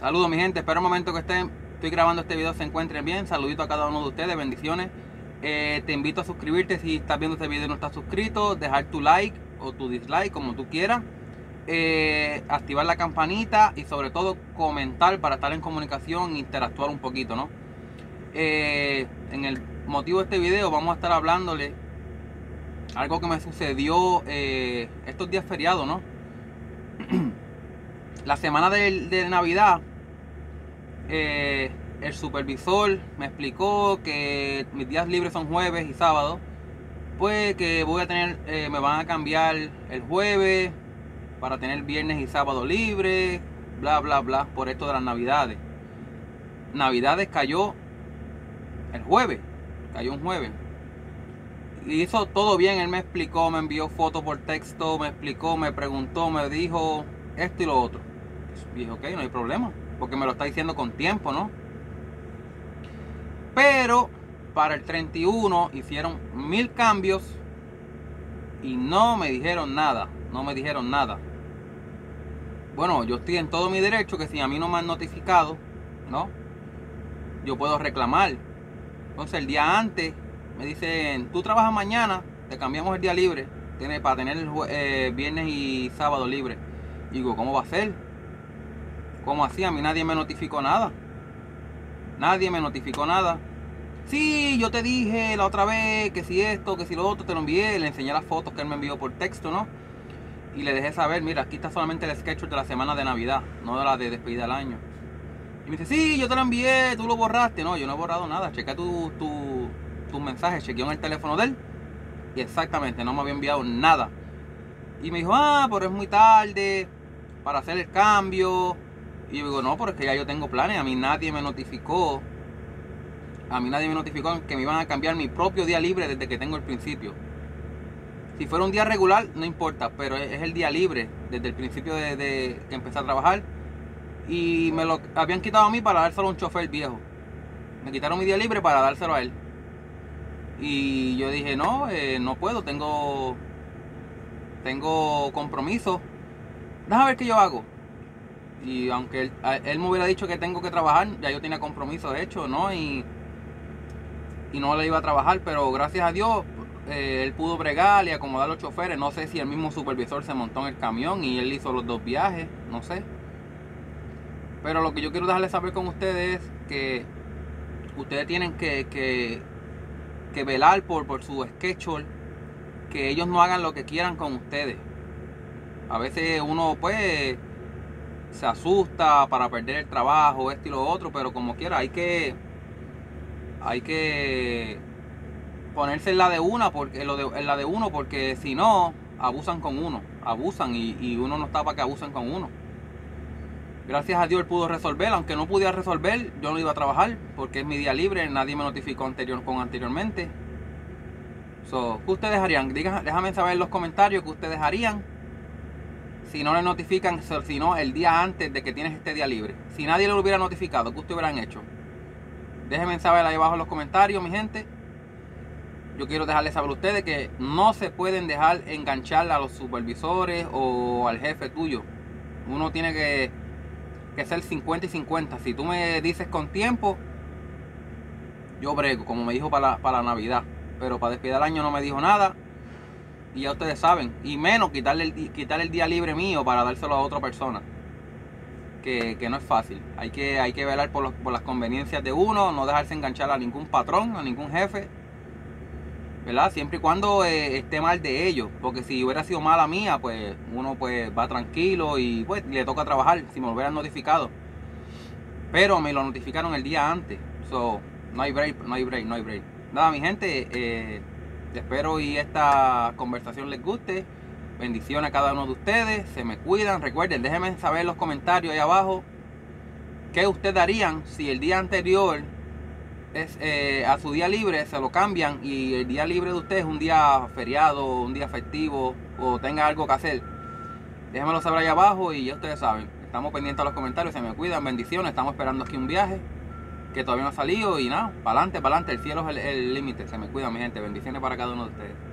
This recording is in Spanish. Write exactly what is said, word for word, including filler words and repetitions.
Saludos mi gente, espero un momento que estén, estoy grabando este video se encuentren bien. Saludito a cada uno de ustedes, bendiciones. Eh, te invito a suscribirte si estás viendo este video y no estás suscrito, dejar tu like o tu dislike como tú quieras, eh, activar la campanita y sobre todo comentar para estar en comunicación e interactuar un poquito, ¿no? Eh, en el motivo de este video vamos a estar hablándole algo que me sucedió eh, estos días feriados, ¿no? La semana de, de Navidad, eh, el supervisor me explicó que mis días libres son jueves y sábado, pues que voy a tener, eh, me van a cambiar el jueves para tener viernes y sábado libre, bla bla bla, por esto de las navidades. Navidades cayó el jueves, cayó un jueves. Y hizo todo bien, él me explicó, me envió fotos por texto, me explicó, me preguntó, me dijo esto y lo otro. Y dije, ok, no hay problema, porque me lo está diciendo con tiempo, ¿no? Pero para el treinta y uno hicieron mil cambios y no me dijeron nada, no me dijeron nada. Bueno, yo estoy en todo mi derecho, que si a mí no me han notificado, ¿no? Yo puedo reclamar. Entonces el día antes me dicen, tú trabajas mañana, te cambiamos el día libre, tiene para tener el eh, viernes y sábado libre. Y digo, ¿cómo va a ser? ¿Cómo así? A mí nadie me notificó nada. Nadie me notificó nada. Sí, yo te dije la otra vez que si esto, que si lo otro, te lo envié. Le enseñé las fotos que él me envió por texto, ¿no? Y le dejé saber, mira, aquí está solamente el sketch de la semana de Navidad, no de la de despedida del año. Y me dice, sí, yo te lo envié, tú lo borraste. No, yo no he borrado nada. Chequé tu, tu, tus mensajes, chequeé en el teléfono de él. Y exactamente, no me había enviado nada. Y me dijo, ah, pero es muy tarde para hacer el cambio. Y yo digo, no, pero es que ya yo tengo planes. A mí nadie me notificó. A mí nadie me notificó que me iban a cambiar mi propio día libre desde que tengo el principio. Si fuera un día regular, no importa, pero es el día libre desde el principio de, de que empecé a trabajar. Y me lo habían quitado a mí para dárselo a un chofer viejo. Me quitaron mi día libre para dárselo a él. Y yo dije, no, eh, no puedo, tengo, tengo compromiso. Déjame ver qué yo hago. Y aunque él, él me hubiera dicho que tengo que trabajar, ya yo tenía compromiso hecho, ¿no? Y, y no le iba a trabajar, pero gracias a Dios, eh, él pudo bregar y acomodar los choferes. No sé si el mismo supervisor se montó en el camión y él hizo los dos viajes, no sé. Pero lo que yo quiero dejarles saber con ustedes es que ustedes tienen que, que, que velar por, por su schedule, que ellos no hagan lo que quieran con ustedes. A veces uno pues se asusta para perder el trabajo, esto y lo otro, pero como quiera hay que hay que ponerse en la de una porque en, lo de, en la de uno porque si no abusan con uno, abusan y, y uno no está para que abusen con uno. Gracias a Dios él pudo resolver, aunque no pudiera resolver, yo no iba a trabajar porque es mi día libre, nadie me notificó anterior con anteriormente. So, ¿qué ustedes harían? Digan, déjame saber en los comentarios qué ustedes harían si no le notifican, si no el día antes de que tienes este día libre. Si nadie le hubiera notificado, ¿qué ustedes hubieran hecho? Déjenme saber ahí abajo en los comentarios, mi gente. Yo quiero dejarles saber a ustedes que no se pueden dejar enganchar a los supervisores o al jefe tuyo. Uno tiene que, que ser cincuenta y cincuenta. Si tú me dices con tiempo, yo brego, como me dijo para, para la Navidad. Pero para despedir el año no me dijo nada. Y ya ustedes saben, y menos quitarle el, quitarle el día libre mío para dárselo a otra persona, que, que no es fácil. Hay que, hay que velar por, los, por las conveniencias de uno, no dejarse enganchar a ningún patrón, a ningún jefe, ¿verdad? Siempre y cuando eh, esté mal de ellos, porque si hubiera sido mala mía, pues uno pues va tranquilo y pues le toca trabajar, si me lo hubieran notificado. Pero me lo notificaron el día antes, so, no hay break, no hay break, no hay break. Nada, mi gente, eh, espero y esta conversación les guste. Bendiciones a cada uno de ustedes. Se me cuidan. Recuerden, déjenme saber en los comentarios ahí abajo qué ustedes harían si el día anterior es, eh, a su día libre se lo cambian y el día libre de ustedes es un día feriado, un día festivo o tenga algo que hacer. Déjenmelo saber ahí abajo y ya ustedes saben. Estamos pendientes a los comentarios. Se me cuidan. Bendiciones. Estamos esperando aquí un viaje que todavía no ha salido y nada, para adelante, para adelante, el cielo es el límite. Se me cuida mi gente, bendiciones para cada uno de ustedes.